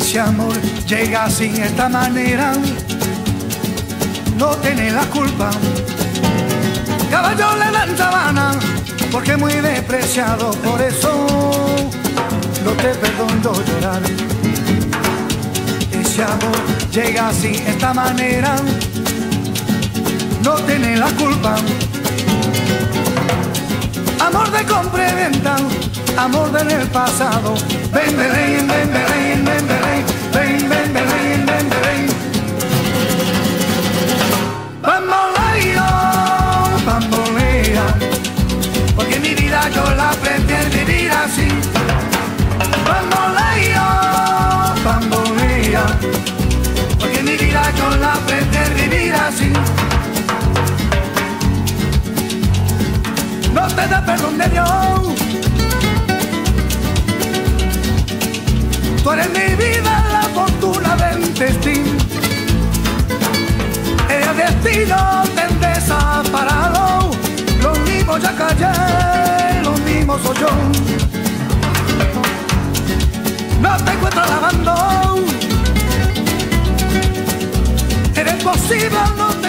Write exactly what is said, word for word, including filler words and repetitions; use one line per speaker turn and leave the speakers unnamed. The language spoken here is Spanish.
Ese amor llega sin esta manera, no tiene la culpa. Caballo le dan sabana, porque es muy despreciado, por eso no te perdono llorar. Ese amor llega sin esta manera, no tiene la culpa. Amor de compra y venta, amor del pasado. Ven, Belén, ven, Belén, ven, Belén, ven, ven, Belén, ven, Belén. Bamboleo, bambolea, porque mi vida yo la prefiero vivir así. Bamboleo, bambolea, porque mi vida yo la prefiero vivir así. No te da perdón de Dios, tú eres mi vida, la fortuna del destino. El destino te desaparado, lo mismo ya callé, lo mismo soy yo. No te encuentro lavando, eres posible, no te